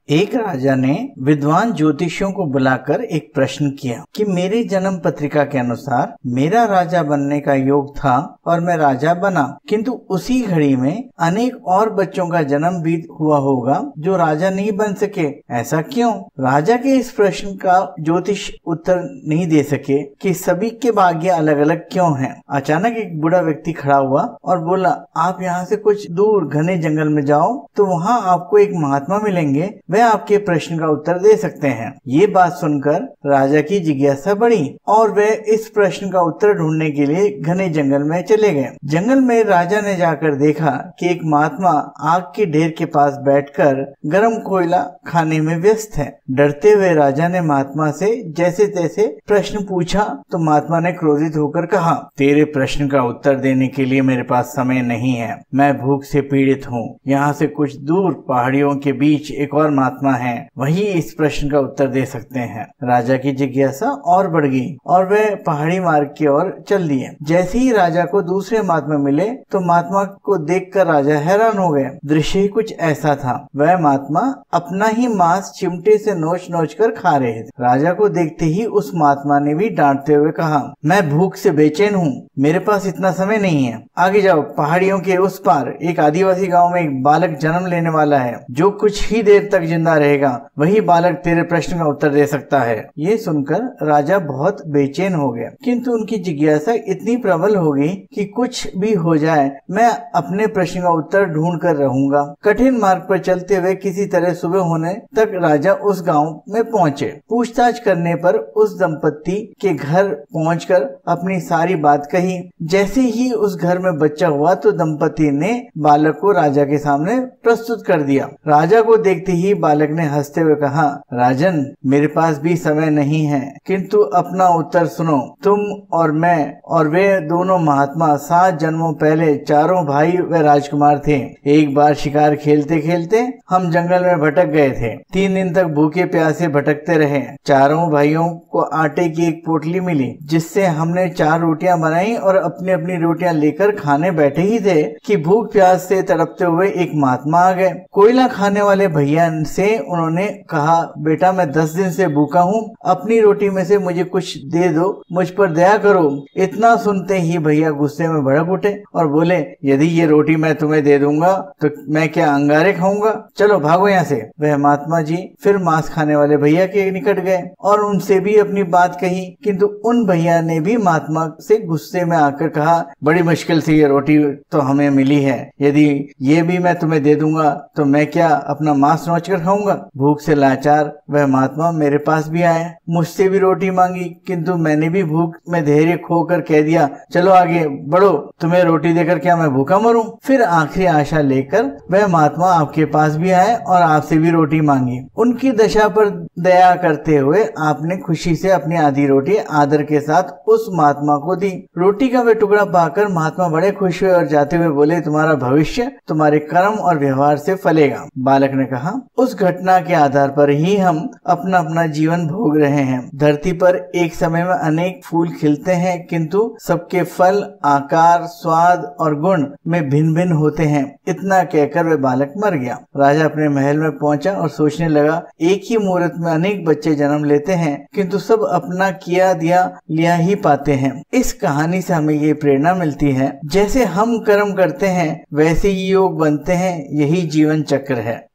एक राजा ने विद्वान ज्योतिषियों को बुलाकर एक प्रश्न किया कि मेरी जन्म पत्रिका के अनुसार मेरा राजा बनने का योग था और मैं राजा बना, किंतु उसी घड़ी में अनेक और बच्चों का जन्म भी हुआ होगा जो राजा नहीं बन सके। ऐसा क्यों? राजा के इस प्रश्न का ज्योतिष उत्तर नहीं दे सके कि सभी के भाग्य अलग अलग क्यों हैं। अचानक एक बूढ़ा व्यक्ति खड़ा हुआ और बोला, आप यहाँ से कुछ दूर घने जंगल में जाओ तो वहाँ आपको एक महात्मा मिलेंगे, वह आपके प्रश्न का उत्तर दे सकते हैं। ये बात सुनकर राजा की जिज्ञासा बढ़ी और वह इस प्रश्न का उत्तर ढूंढने के लिए घने जंगल में चले गए। जंगल में राजा ने जाकर देखा कि एक महात्मा आग के ढेर के पास बैठकर गर्म कोयला खाने में व्यस्त है। डरते हुए राजा ने महात्मा से जैसे तैसे प्रश्न पूछा तो महात्मा ने क्रोधित होकर कहा, तेरे प्रश्न का उत्तर देने के लिए मेरे पास समय नहीं है, मैं भूख से पीड़ित हूँ। यहाँ से कुछ दूर पहाड़ियों के बीच एक और महात्मा है, वही इस प्रश्न का उत्तर दे सकते हैं। राजा की जिज्ञासा और बढ़ गई और वह पहाड़ी मार्ग की ओर चल दिए। जैसे ही राजा को दूसरे महात्मा मिले तो महात्मा को देखकर राजा हैरान हो गए। दृश्य ही कुछ ऐसा था, वह महात्मा अपना ही मांस चिमटे से नोच नोच कर खा रहे थे। राजा को देखते ही उस महात्मा ने भी डांटते हुए कहा, मैं भूख से बेचैन हूँ, मेरे पास इतना समय नहीं है। आगे जाओ, पहाड़ियों के उस पार एक आदिवासी गांव में एक बालक जन्म लेने वाला है, जो कुछ ही देर तक जिंदा रहेगा, वही बालक तेरे प्रश्न का उत्तर दे सकता है। ये सुनकर राजा बहुत बेचैन हो गया, किंतु उनकी जिज्ञासा इतनी प्रबल हो गई कि कुछ भी हो जाए मैं अपने प्रश्न का उत्तर ढूंढ कर रहूंगा। कठिन मार्ग पर चलते हुए किसी तरह सुबह होने तक राजा उस गांव में पहुंचे। पूछताछ करने पर उस दंपत्ति के घर पहुंचकर अपनी सारी बात कही। जैसे ही उस घर में बच्चा हुआ तो दंपत्ति ने बालक को राजा के सामने प्रस्तुत कर दिया। राजा को देखते ही बालक ने हंसते हुए कहा, राजन, मेरे पास भी समय नहीं है, किंतु अपना उत्तर सुनो। तुम और मैं और वे दोनों महात्मा 7 जन्मों पहले चारों भाई व राजकुमार थे। एक बार शिकार खेलते खेलते हम जंगल में भटक गए थे। 3 दिन तक भूखे प्यासे भटकते रहे। चारों भाइयों को आटे की एक पोटली मिली, जिससे हमने 4 रोटियां बनाई और अपनी अपनी रोटियां लेकर खाने बैठे ही थे कि भूख प्यास से तड़पते हुए एक महात्मा आ गए। कोयला खाने वाले भैया से उन्होंने कहा, बेटा, मैं 10 दिन से भूखा हूँ, अपनी रोटी में से मुझे कुछ दे दो, मुझ पर दया करो। इतना सुनते ही भैया गुस्से में भड़क उठे और बोले, यदि ये रोटी मैं तुम्हें दे दूंगा तो मैं क्या अंगारे खाऊंगा? चलो भागो यहाँ से। वह महात्मा जी फिर मांस खाने वाले भैया के निकट गए और उनसे भी अपनी बात कही, किंतु उन भैया ने भी महात्मा से गुस्से में आकर कहा, बड़ी मुश्किल से ये रोटी तो हमें मिली है, यदि ये भी मैं तुम्हें दे दूंगा तो मैं क्या अपना मांस नोच कर खाऊंगा? भूख से लाचार वह महात्मा मेरे पास भी आए, मुझसे भी रोटी मांगी, किंतु मैंने भी भूख में धैर्य खोकर कह दिया, चलो आगे बढ़ो, तुम्हें रोटी देकर क्या मैं भूखा मरूं? फिर आखिरी आशा लेकर वह महात्मा आपके पास भी आए और आपसे भी रोटी मांगी। उनकी दशा पर दया करते हुए आपने खुशी से अपनी आधी रोटी आदर के साथ उस महात्मा को दी। रोटी का वह टुकड़ा पाकर महात्मा बड़े खुश हुए और जाते हुए बोले, तुम्हारा भविष्य तुम्हारे कर्म और व्यवहार से फलेगा। बालक ने कहा, उस घटना के आधार पर ही हम अपना अपना जीवन भोग रहे हैं। धरती पर एक समय में अनेक फूल खिलते हैं, किंतु सबके फल, आकार, स्वाद और गुण में भिन्न भिन्न होते हैं। इतना कहकर वह बालक मर गया। राजा अपने महल में पहुंचा और सोचने लगा, एक ही मुहूर्त में अनेक बच्चे जन्म लेते हैं, किंतु सब अपना किया दिया लिया ही पाते हैं। इस कहानी से हमें ये प्रेरणा मिलती है, जैसे हम कर्म करते हैं वैसे ही योग बनते हैं, यही जीवन चक्र है।